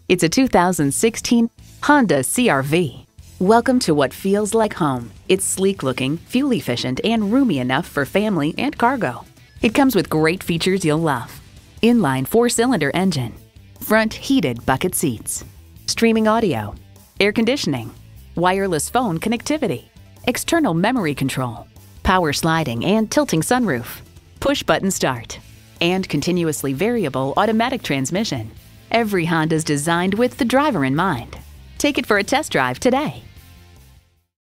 It's a 2016 Honda CR-V. Welcome to what feels like home. It's sleek-looking, fuel-efficient, and roomy enough for family and cargo. It comes with great features you'll love. Inline 4-cylinder engine, front heated bucket seats, streaming audio, air conditioning, wireless phone connectivity, external memory control, power sliding and tilting sunroof, push-button start, and continuously variable automatic transmission. Every Honda is designed with the driver in mind. Take it for a test drive today.